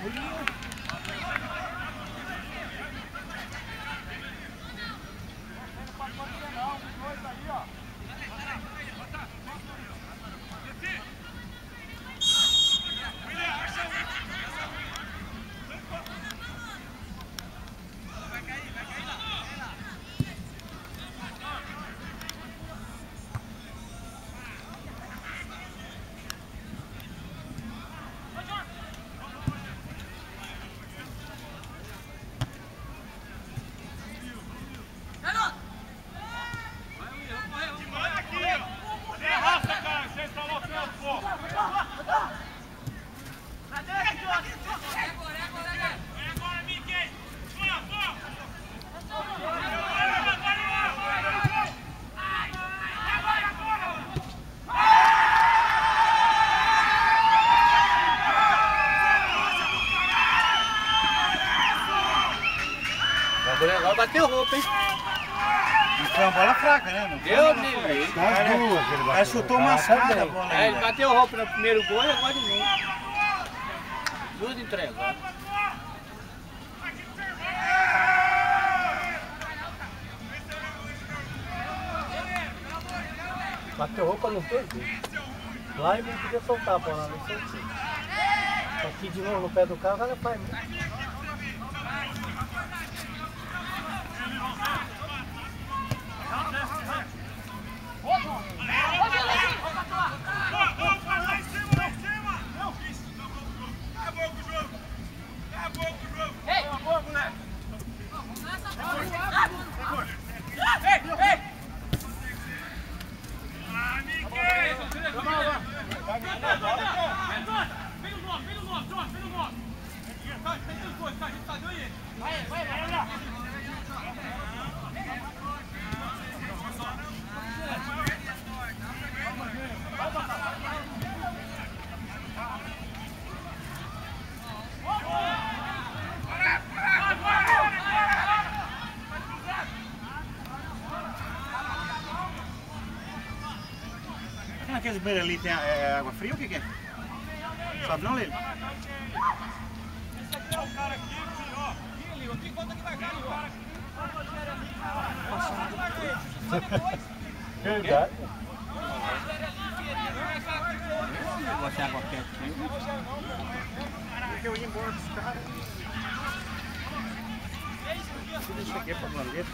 Agora bateu roupa, hein? Foi uma bola fraca, né? Não deu nem. As duas, ele bateu. Chutou maçada a bola. Ele bateu roupa no primeiro gol e agora de novo. Duas entregas. Bateu roupa nos dois gols. Lá ele não podia soltar a bola, não soltou. Aqui de novo no pé do carro, ela faz. Aqueles banheiros ali tem água fria ou o que é? Sobe não, Lele? Esse aqui é o cara aqui, ó. Aqui, volta devagar, ó. Verdade. Vou botar água quente. Porque eu ia embora dos caras. Deixa aqui pra bandeira.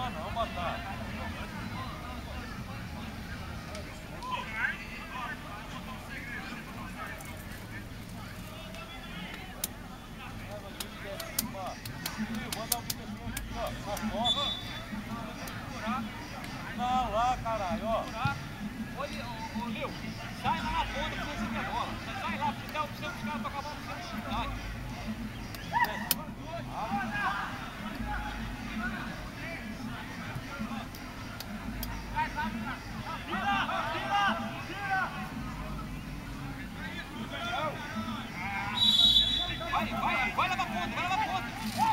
não, Batata. Não, lá, caralho, ó. Olha, ô Lil, sai lá na ponta pra você ver a bola. Sai lá, porque dá a opção dos caras tocar a bola pra você na cidade. Vai lá pra ponta, vai lá pra ponta.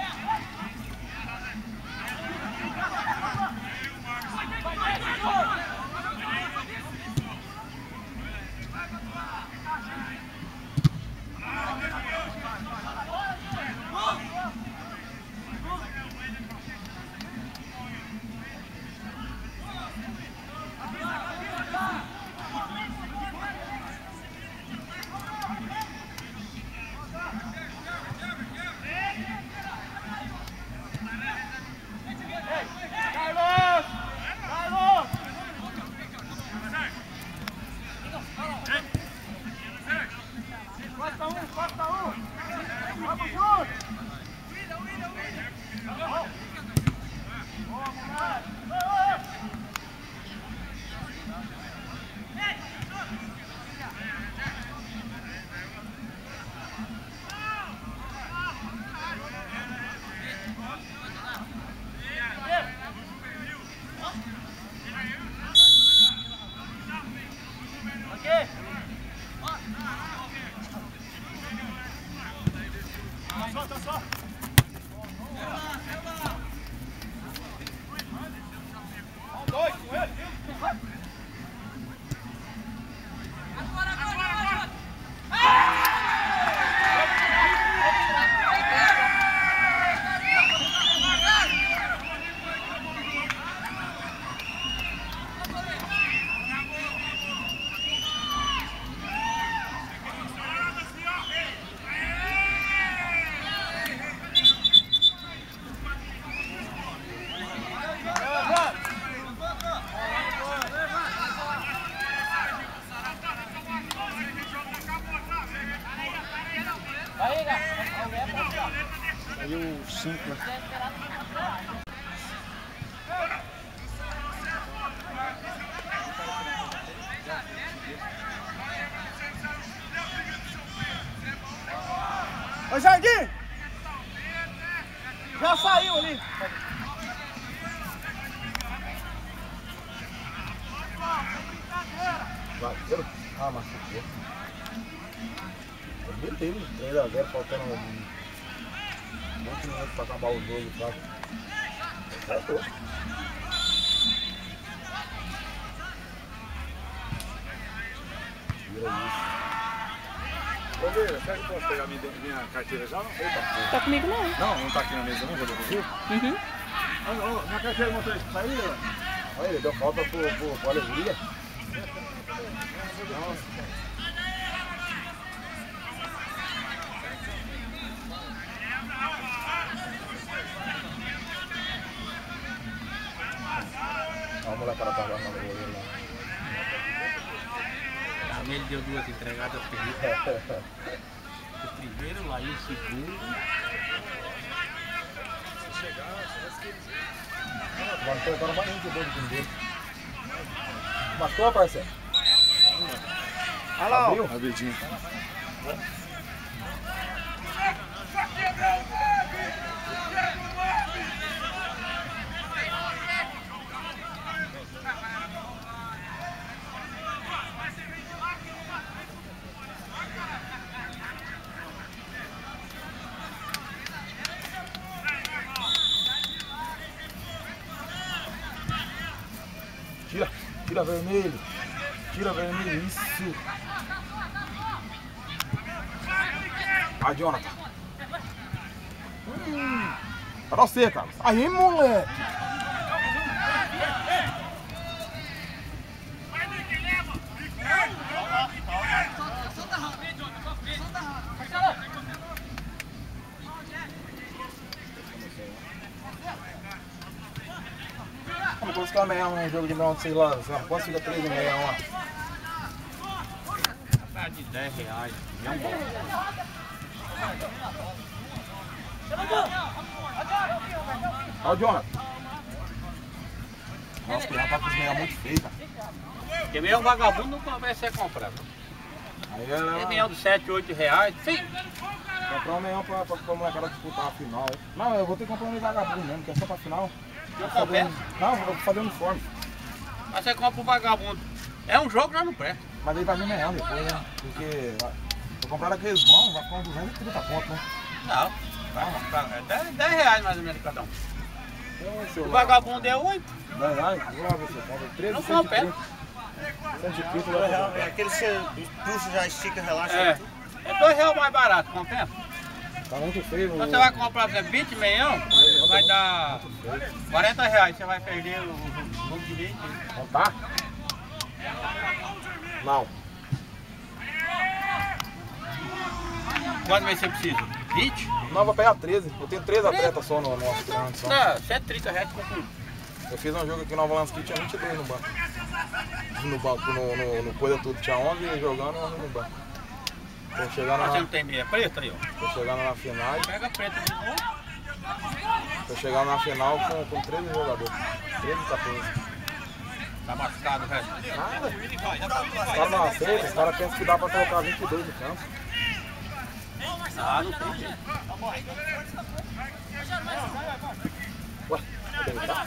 Aí o 5, né? Ô Jardim! Já saiu ali! Zagueiro? Ah, machucou. Beleza, 3x0, faltando 20 minutos pra acabar o jogo, sabe? Certo? Tira isso. Ô, Leila, será que posso pegar minha carteira já? Tá comigo não. Não tá aqui na mesa, não vou devolver. Uhum. Minha carteira mostrou isso pra ele, Leila? Olha, ele deu falta pro Alegria. Olha a molecada tá lá no goleiro lá. Também ele deu 2 entregadas terríveis. O primeiro lá e o segundo. Levantou agora mais um de dois de dele. Matou, parceiro? Olha lá, ó. A verdinha. Tira vermelho. Tira vermelho, isso. Vai, Jonathan. Pra você, Carlos. Aí, moleque. que um jogo de não, sei lá, quanto fica 13,5 lá? Tá de R$10. É um bom. Olha o Jonathan. Nossa, que rapaz com os meião muito feio, cara. Porque meio vagabundo não vai ser comprado. Aí Tem meião de R$7, R$8. Sim. comprar um meião pra molecada disputar a final. Não, eu vou ter que comprar um vagabundo mesmo, que é só pra final. Não Vou fazer, compensa. não, vou fazer uniforme. Mas você compra um vagabundo. É um jogo, já não presta. Mas aí vai vir meião depois, né? Porque vou comprar daqueles bons, vai ficar uns 230 conto, né? Não. É R$10 mais ou menos cada um. Então, O vagabundo é 8. Vai, vou lá ver se eu compro. 13, Não 130. 130 vai comprar. É aquele que você puxa, já estica, relaxa. É. É R$2 mais barato, compensa? Tá muito feio. Então você vai comprar, por exemplo, 20 meião, vai dar R$40. Você vai perder o jogo de 20. Não tá? Não. Quanto vai ser preciso? 20? Não, vou pegar 13. Eu tenho 13 atletas só no nosso treino. Só. Dá R$130 com tudo. Eu fiz um jogo aqui no Nova Lança que tinha 22 no banco. No banco, no coisa tudo. Tinha 11 jogando e 11 no banco. Tô chegando Você não na, tem meia preta aí, ó. tô chegando na final. Pega a preta de novo. Tô chegando na final com 13 jogadores. 13 e 14. Tá machucado, velho. Nada. Os caras não aceitam, os caras pensam que dá pra colocar 22 no campo. Ah, não tem jeito. Ué, cadê tá?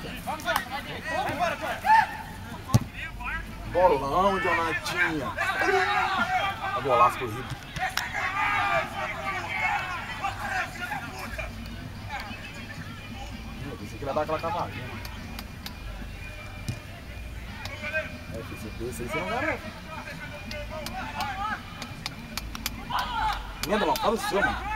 Bolão, Jonatinha. A golaço corrido. Eu pensei que ele ia dar aquela cavadinha. Esse aí você não garante. Emenda, mano, fala o seu, mano.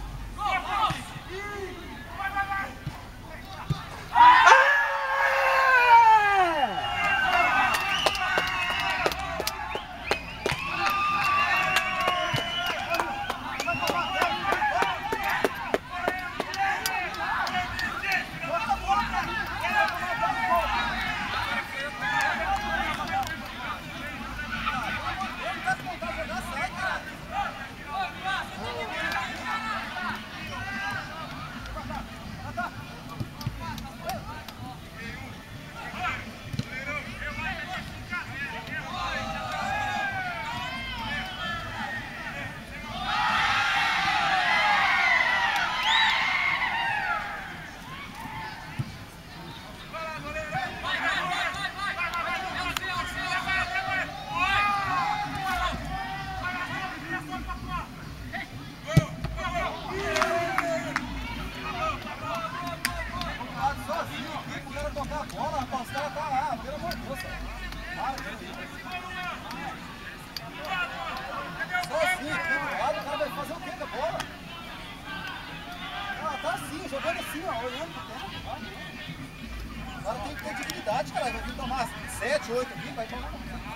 Jogando assim, ó, olhando pro tempo. O cara tem que ter dignidade, cara. Vai vir tomar 7, 8 aqui, vai tomar.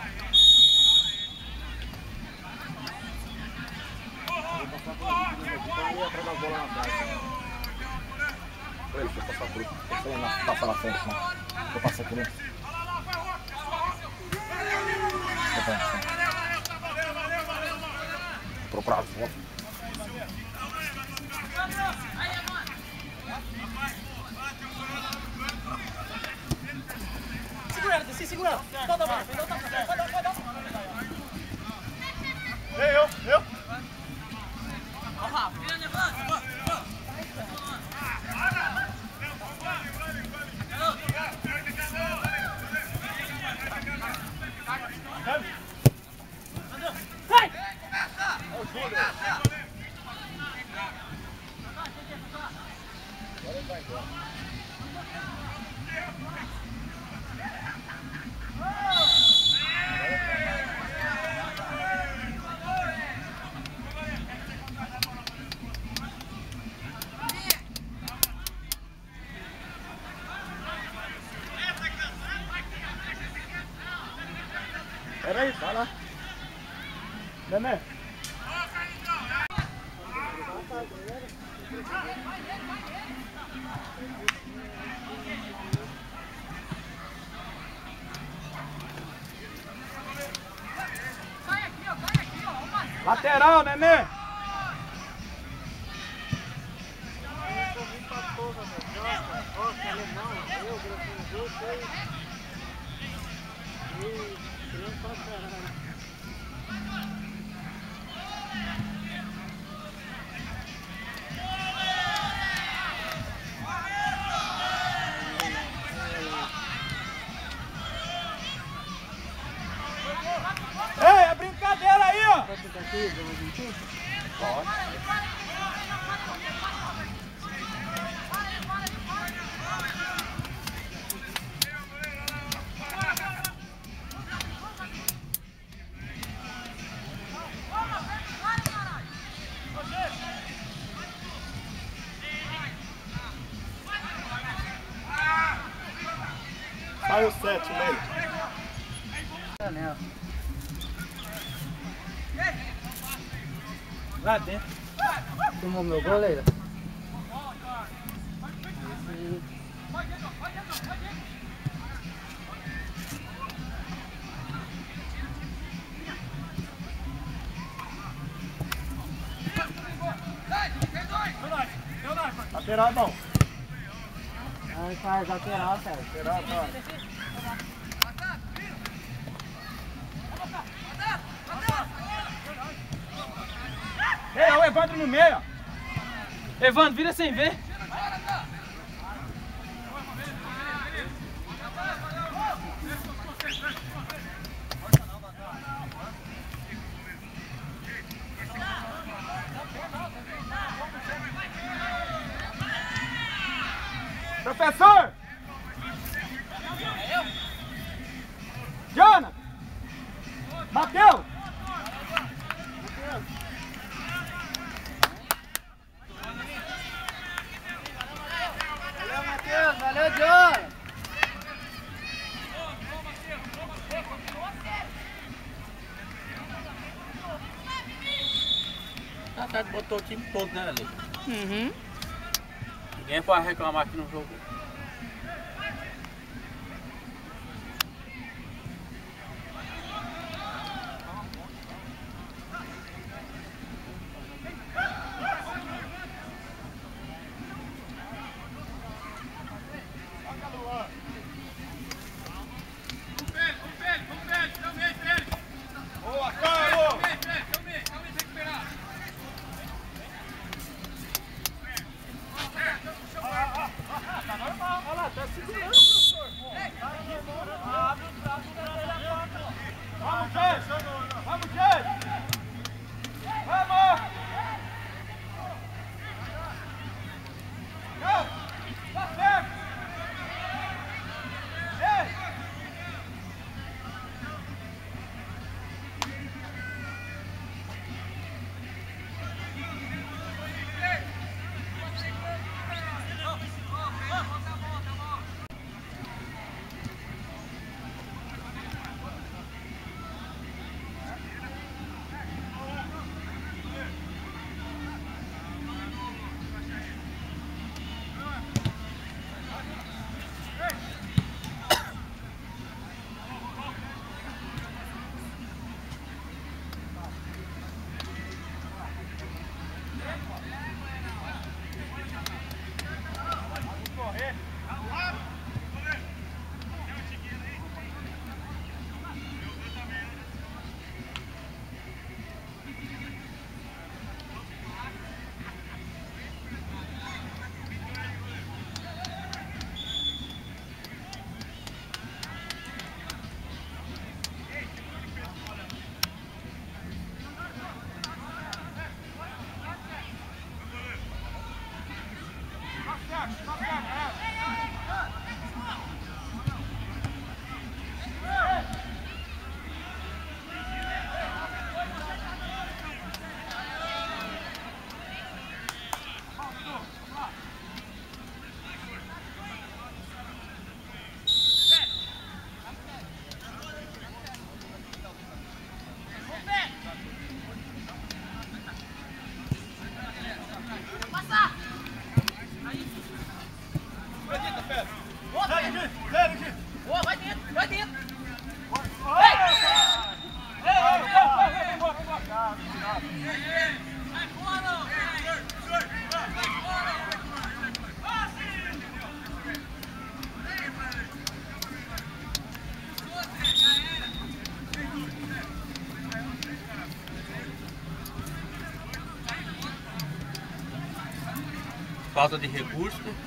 Vou passar por aqui, pra ir atrás da bola na praia. Peraí, deixa eu passar por aqui. Deixa eu passar na frente, não. Deixa eu passar aqui, né? Vou procurar as fotos. Segura ela, desci, segura ela. Toda a mão, vai dar. Eu. Ó, Rafa, vira, levanta. Vai! Peraí, vai lá. Nenê. Lateral, neném. Ei, é brincadeira aí, ó. Pode. Sai o 7 meio. Lá dentro. Tomou meu goleiro? Lateral é bom. Aí faz lateral, cara. Lateral, tá. Ei, o Evandro no meio. Evandro, vira sem ver. Professor! Jonathan! Mateus! Valeu, Matheus! Valeu, John! A Tati botou o time todo, né, ali? Uhum. Ninguém pode reclamar que não jogou. Boa, Carlos! Falta de recurso, né?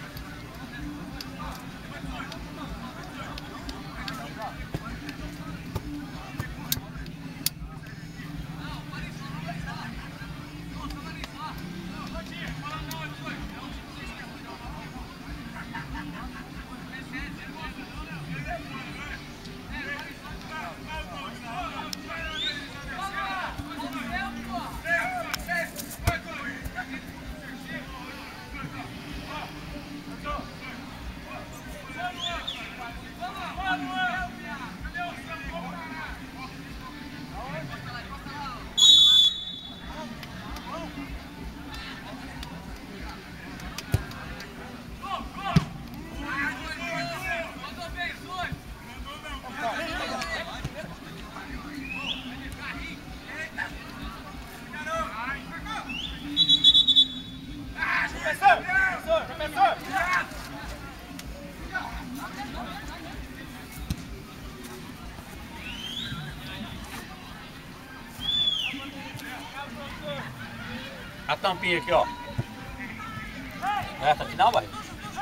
A tampinha aqui, ó. Essa aqui não, vai.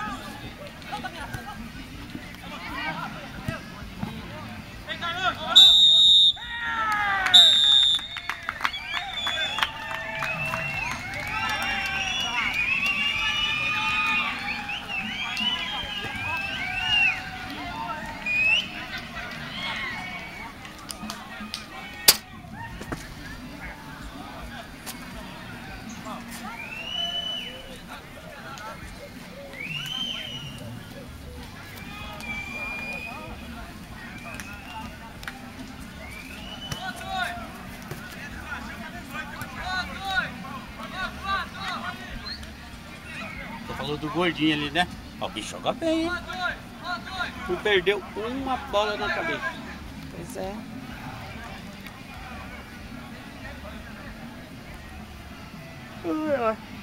Falou do gordinho ali, né? Ó, o bicho joga bem, hein? Tu perdeu uma bola na cabeça. Pois é. Ai, ai.